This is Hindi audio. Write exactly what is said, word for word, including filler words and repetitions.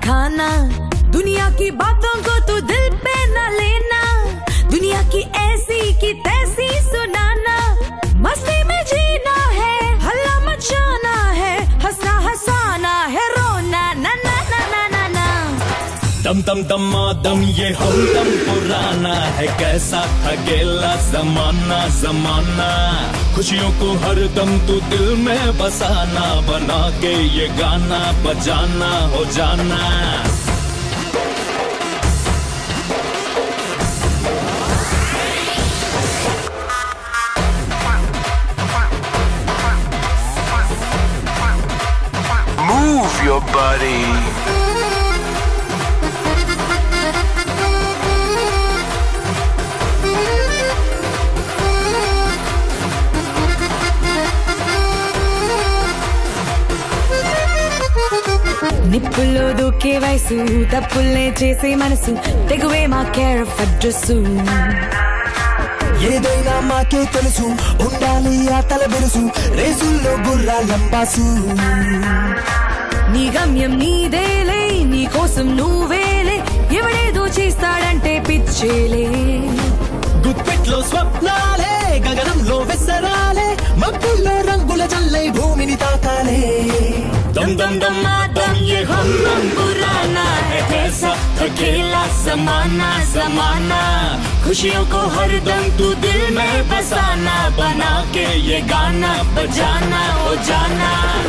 खाना, दुनिया की बातों को तू दिल पे न लेना, दुनिया की ऐसी की तैसी सुनाना, मस्ती में जीना है, हल्ला मचाना है, हंसना हंसाना है, रोना ना ना ना ना ना ना। दम दम दमादम ये हम दम पुराना है, कैसा था गेला जमाना जमाना, खुशियों को हर दम तू दिल में बसाना, बना के ये गाना बजाना हो जाना। Move your body. నిప్పుల్లో దూకే వయసు, తప్పుల్నే చేసే మనసు, తెగువే మా కేర్ ఆఫ్ అడ్రస్సు, ఏదైనా మాకే తెలుసు, ఉండాలి ఆ తల బిరుసు, రేసుల్లో గుర్రాలంబాసు. నీ గమ్యం నీదేలే, నీ కోసం నువ్వేలే, ఎవడేదో చేస్తాడంటే పిచ్చేలే. గుప్పెట్లో స్వప్నాలే, గగనంలో విసరాలే, మబ్బుల్లో రంగుల జల్లై భూమిని తాకాలే. दम दम दमादम ये हम दम पुराना है, कैसा था खेला ज़माना ज़माना, खुशियों को हर दम तू दिल में बसाना, बना के ये गाना बजाना हो जाना।